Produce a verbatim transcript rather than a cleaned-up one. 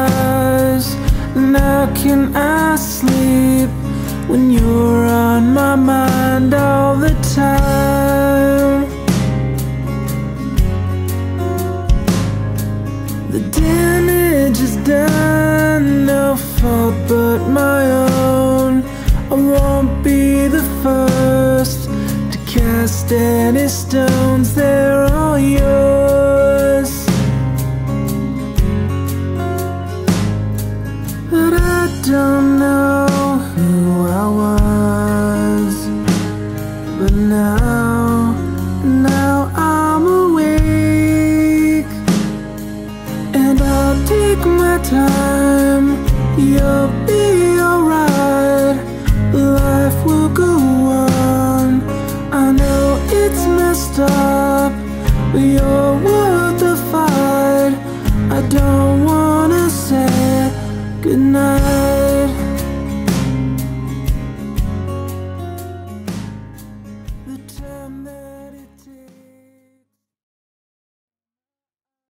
eyes. And how can I sleep when you're on my mind all the time? The damage is done, no fault but my own. I won't be the first to cast any stones, they're all yours. But I don't know who I was. But now, now I'm awake, and I'll take my time. You'll be alright, life will go on. I know it's messed up, but you're